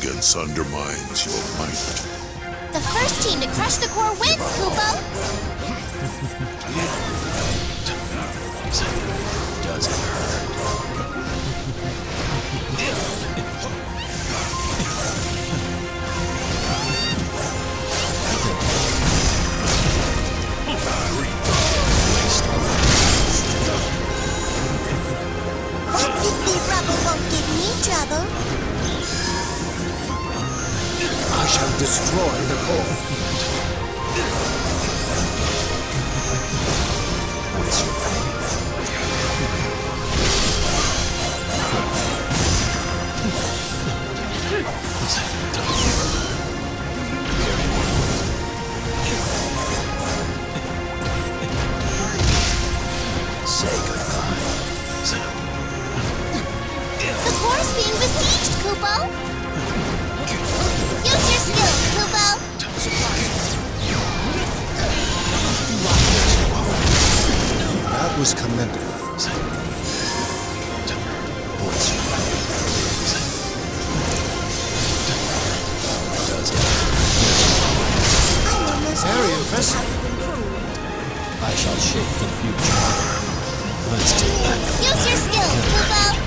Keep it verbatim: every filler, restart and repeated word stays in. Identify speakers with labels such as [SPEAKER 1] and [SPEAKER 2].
[SPEAKER 1] arrogance undermines your might.
[SPEAKER 2] The first team to crush the core wins, Kupo!
[SPEAKER 3] Does it hurt?
[SPEAKER 2] Won't give me rubble, won't give me trouble.
[SPEAKER 4] I shall destroy the core.
[SPEAKER 3] What's your name? Say goodbye.
[SPEAKER 2] The core's being besieged, Kupo! Use your skills, Kupo!
[SPEAKER 4] That was commendable.
[SPEAKER 3] What's your name? Does it?
[SPEAKER 2] I'm almost
[SPEAKER 4] Very
[SPEAKER 2] ready.
[SPEAKER 4] impressive.
[SPEAKER 3] I shall shape the future. Let's take that.
[SPEAKER 2] Use your skills, Kupo!